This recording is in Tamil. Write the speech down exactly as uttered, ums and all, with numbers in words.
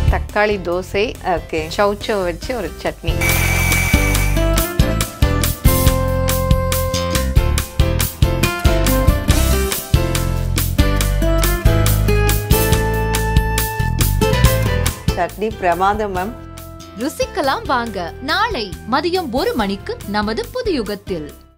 தக்காளி தோசை, ஓகே, சௌச்சோ வச்சு ஒரு சட்னி. சட்னி பிரமாதம் மேம். ருசிக்கலாம் வாங்க. நாளை மதியம் ஒரு மணிக்கு நமது புது யுகத்தில்.